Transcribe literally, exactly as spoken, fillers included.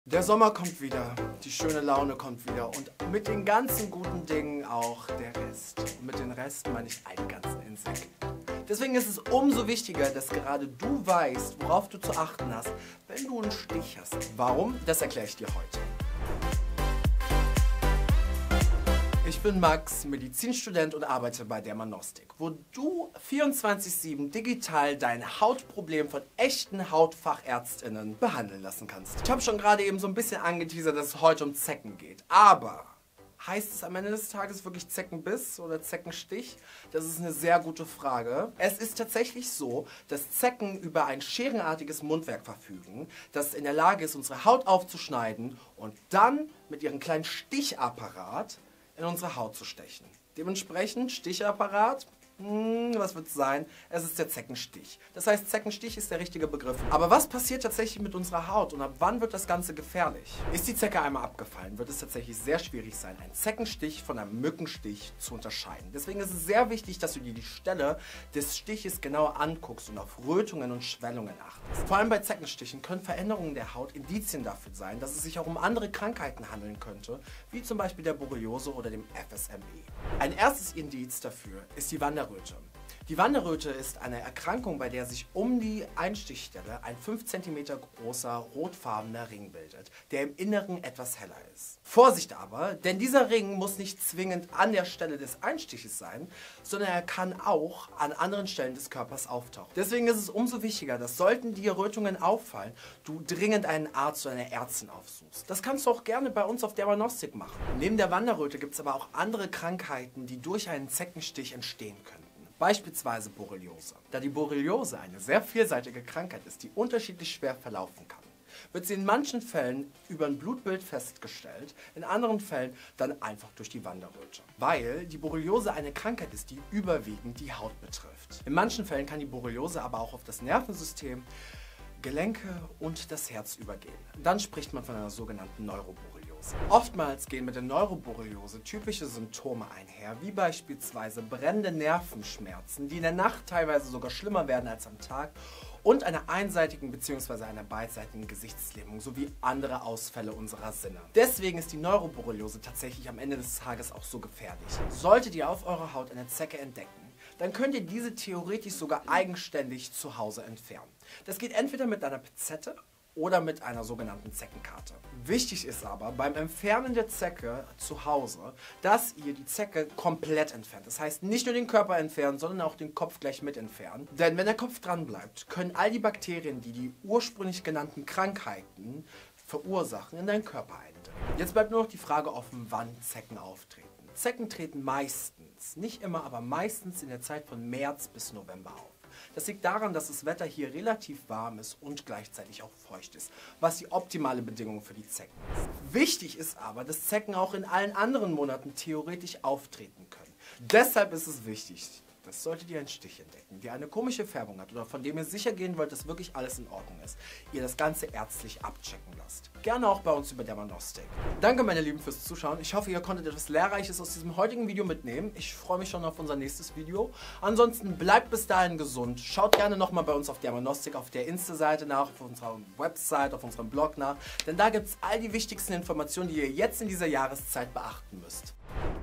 Der Sommer kommt wieder, die schöne Laune kommt wieder und mit den ganzen guten Dingen auch der Rest. Und mit den Rest meine ich einen ganzen Insekten. Deswegen ist es umso wichtiger, dass gerade du weißt, worauf du zu achten hast, wenn du einen Stich hast. Warum? Das erkläre ich dir heute. Ich bin Max, Medizinstudent und arbeite bei Dermanostik, wo du vierundzwanzig sieben digital dein Hautproblem von echten HautfachärztInnen behandeln lassen kannst. Ich habe schon gerade eben so ein bisschen angeteasert, dass es heute um Zecken geht, aber heißt es am Ende des Tages wirklich Zeckenbiss oder Zeckenstich? Das ist eine sehr gute Frage. Es ist tatsächlich so, dass Zecken über ein scherenartiges Mundwerk verfügen, das in der Lage ist, unsere Haut aufzuschneiden und dann mit ihrem kleinen Stichapparat in unsere Haut zu stechen. Dementsprechend Stichapparat, hm, was wird es sein? Es ist der Zeckenstich. Das heißt, Zeckenstich ist der richtige Begriff. Aber was passiert tatsächlich mit unserer Haut und ab wann wird das Ganze gefährlich? Ist die Zecke einmal abgefallen, wird es tatsächlich sehr schwierig sein, einen Zeckenstich von einem Mückenstich zu unterscheiden. Deswegen ist es sehr wichtig, dass du dir die Stelle des Stiches genauer anguckst und auf Rötungen und Schwellungen achtest. Vor allem bei Zeckenstichen können Veränderungen der Haut Indizien dafür sein, dass es sich auch um andere Krankheiten handeln könnte, wie zum Beispiel der Borreliose oder dem F S M E. Ein erstes Indiz dafür ist die Wanderröte. Die Wanderröte ist eine Erkrankung, bei der sich um die Einstichstelle ein fünf Zentimeter großer rotfarbener Ring bildet, der im Inneren etwas heller ist. Vorsicht aber, denn dieser Ring muss nicht zwingend an der Stelle des Einstiches sein, sondern er kann auch an anderen Stellen des Körpers auftauchen. Deswegen ist es umso wichtiger, dass sollten dir Rötungen auffallen, du dringend einen Arzt oder eine Ärztin aufsuchst. Das kannst du auch gerne bei uns auf Dermanostik machen. Neben der Wanderröte gibt es aber auch andere Krankheiten, die durch einen Zeckenstich entstehen können. Beispielsweise Borreliose. Da die Borreliose eine sehr vielseitige Krankheit ist, die unterschiedlich schwer verlaufen kann, wird sie in manchen Fällen über ein Blutbild festgestellt, in anderen Fällen dann einfach durch die Wanderröte. Weil die Borreliose eine Krankheit ist, die überwiegend die Haut betrifft. In manchen Fällen kann die Borreliose aber auch auf das Nervensystem, Gelenke und das Herz übergehen. Dann spricht man von einer sogenannten Neuroborreliose. Oftmals gehen mit der Neuroborreliose typische Symptome einher, wie beispielsweise brennende Nervenschmerzen, die in der Nacht teilweise sogar schlimmer werden als am Tag, und einer einseitigen bzw. einer beidseitigen Gesichtslähmung sowie andere Ausfälle unserer Sinne. Deswegen ist die Neuroborreliose tatsächlich am Ende des Tages auch so gefährlich. Solltet ihr auf eurer Haut eine Zecke entdecken, dann könnt ihr diese theoretisch sogar eigenständig zu Hause entfernen. Das geht entweder mit einer Pinzette oder mit einer sogenannten Zeckenkarte. Wichtig ist aber beim Entfernen der Zecke zu Hause, dass ihr die Zecke komplett entfernt. Das heißt, nicht nur den Körper entfernen, sondern auch den Kopf gleich mit entfernen. Denn wenn der Kopf dran bleibt, können all die Bakterien, die die ursprünglich genannten Krankheiten verursachen, in deinen Körper eindringen. Jetzt bleibt nur noch die Frage offen, wann Zecken auftreten. Zecken treten meistens, nicht immer, aber meistens in der Zeit von März bis November auf. Das liegt daran, dass das Wetter hier relativ warm ist und gleichzeitig auch feucht ist, was die optimale Bedingung für die Zecken ist. Wichtig ist aber, dass Zecken auch in allen anderen Monaten theoretisch auftreten können. Deshalb ist es wichtig, dass solltet ihr einen Stich entdecken, der eine komische Färbung hat oder von dem ihr sicher gehen wollt, dass wirklich alles in Ordnung ist, ihr das Ganze ärztlich abchecken lasst. Gerne auch bei uns über Dermanostik. Danke meine Lieben fürs Zuschauen. Ich hoffe, ihr konntet etwas Lehrreiches aus diesem heutigen Video mitnehmen. Ich freue mich schon auf unser nächstes Video. Ansonsten bleibt bis dahin gesund. Schaut gerne nochmal bei uns auf Dermanostik, auf der Insta-Seite nach, auf unserer Website, auf unserem Blog nach. Denn da gibt es all die wichtigsten Informationen, die ihr jetzt in dieser Jahreszeit beachten müsst.